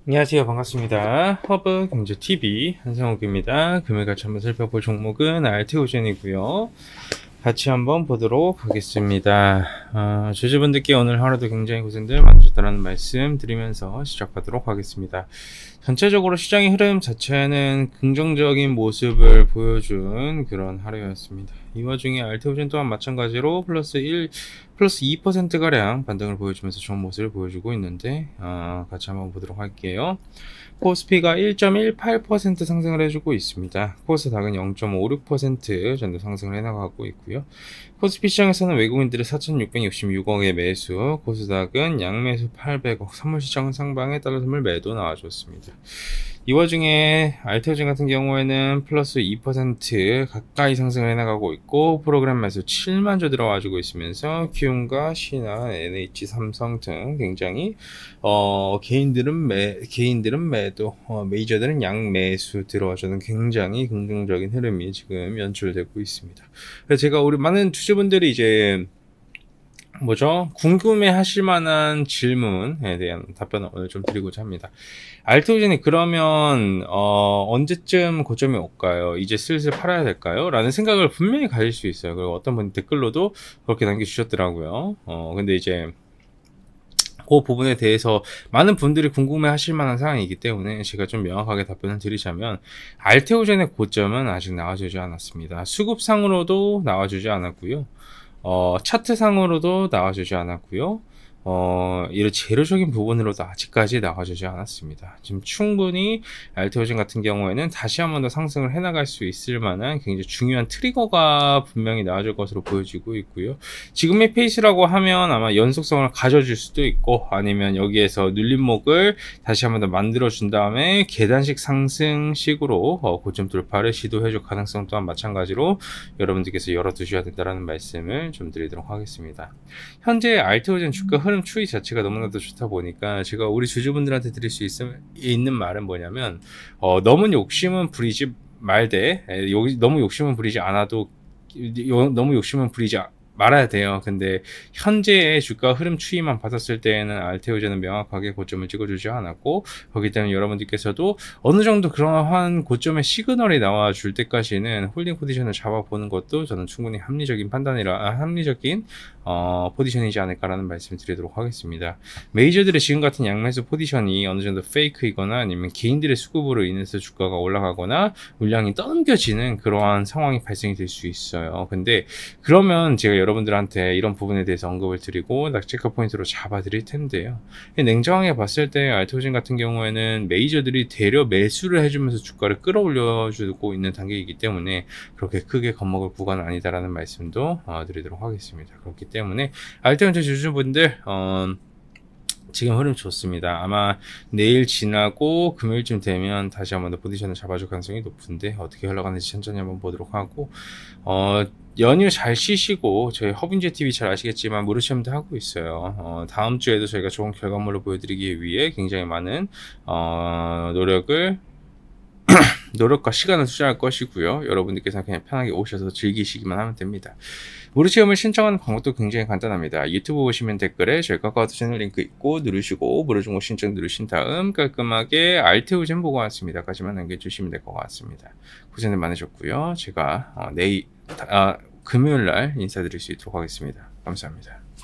안녕하세요. 반갑습니다. 허브 경제TV 한상욱입니다. 금일 같이 한번 살펴볼 종목은 알테오젠이고요. 같이 한번 보도록 하겠습니다. 주주분들께 오늘 하루도 굉장히 고생들 많으셨다는 말씀 드리면서 시작하도록 하겠습니다. 전체적으로 시장의 흐름 자체는 긍정적인 모습을 보여준 그런 하루였습니다. 이 와중에 알테오젠 또한 마찬가지로 플러스 2%가량 반등을 보여주면서 좋은 모습을 보여주고 있는데 같이 한번 보도록 할게요. 코스피가 1.18% 상승을 해주고 있습니다. 코스닥은 0.56% 정도 상승을 해나가고 있고요. 코스피 시장에서는 외국인들의 4,666억의 매수, 코스닥은 양매수 800억, 선물시장은 상방에 달러 선물 매도 나와줬습니다. 이 와중에 알테오젠 같은 경우에는 플러스 2% 가까이 상승을 해나가고 있고, 프로그램 매수 7만조 들어와주고 있으면서 키움과 신한, NH, 삼성 등 굉장히 개인들은 매도, 메이저들은 양매수 들어와주는 굉장히 긍정적인 흐름이 지금 연출되고 있습니다. 그래서 제가 우리 많은 투자분들이 이제 궁금해 하실 만한 질문에 대한 답변을 오늘 좀 드리고자 합니다. 알테오젠이 그러면 언제쯤 고점이 올까요? 이제 슬슬 팔아야 될까요? 라는 생각을 분명히 가질 수 있어요. 그리고 어떤 분 댓글로도 그렇게 남겨주셨더라고요. 근데 이제 그 부분에 대해서 많은 분들이 궁금해 하실 만한 사항이기 때문에 제가 좀 명확하게 답변을 드리자면, 알테오젠의 고점은 아직 나와주지 않았습니다. 수급상으로도 나와주지 않았고요. 차트상으로도 나와주지 않았고요. 이런 재료적인 부분으로도 아직까지 나와주지 않았습니다. 지금 충분히 알테오젠 같은 경우에는 다시 한 번 더 상승을 해나갈 수 있을 만한 굉장히 중요한 트리거가 분명히 나와줄 것으로 보여지고 있고요. 지금의 페이스라고 하면 아마 연속성을 가져줄 수도 있고, 아니면 여기에서 눌림목을 다시 한 번 더 만들어준 다음에 계단식 상승식으로 고점 돌파를 시도해줄 가능성 또한 마찬가지로 여러분들께서 열어두셔야 된다는 말씀을 좀 드리도록 하겠습니다. 현재 알테오젠 주가 흐름 추이 자체가 너무나도 좋다 보니까 제가 우리 주주분들한테 드릴 수 있는 말은 뭐냐면, 너무 욕심은 부리지 말되, 너무 욕심은 부리지 않아도, 너무 욕심은 부리지 말아야 돼요. 근데 현재의 주가 흐름 추이만 봤었을 때에는 알테오젠은 명확하게 고점을 찍어주지 않았고, 그렇기 때문에 여러분들께서도 어느 정도 그러한 고점의 시그널이 나와줄 때까지는 홀딩 포지션을 잡아보는 것도 저는 충분히 합리적인 포지션이지 않을까라는 말씀을 드리도록 하겠습니다. 메이저들의 지금 같은 양매수 포지션이 어느 정도 페이크이거나 아니면 개인들의 수급으로 인해서 주가가 올라가거나 물량이 떠넘겨지는 그러한 상황이 발생이 될 수 있어요. 근데 그러면 제가 여러분들한테 이런 부분에 대해서 언급을 드리고 낙제가 포인트로 잡아 드릴 텐데요. 냉정하게 봤을 때 알테오젠 같은 경우에는 메이저들이 대려 매수를 해주면서 주가를 끌어올려 주고 있는 단계이기 때문에 그렇게 크게 겁먹을 구간은 아니다라는 말씀도 드리도록 하겠습니다. 그렇기 때문에 알테오젠 주주분들 지금 흐름 좋습니다. 아마 내일 지나고 금요일쯤 되면 다시 한번 더 포지션을 잡아줄 가능성이 높은데, 어떻게 흘러가는지 천천히 한번 보도록 하고, 연휴 잘 쉬시고, 저희 허브인제TV 잘 아시겠지만 무료 시험도 하고 있어요. 다음 주에도 저희가 좋은 결과물을 보여드리기 위해 굉장히 많은 노력과 시간을 투자할 것이고요. 여러분들께서 그냥 편하게 오셔서 즐기시기만 하면 됩니다. 무료 시험을 신청하는 방법도 굉장히 간단합니다. 유튜브 보시면 댓글에 저희 카카오톡 채널 링크 있고 누르시고 무료 정보 신청 누르신 다음 깔끔하게 알테오젠 보고 왔습니다까지만 남겨주시면 될 것 같습니다. 고생들 많으셨고요. 제가 금요일날 인사드릴 수 있도록 하겠습니다. 감사합니다.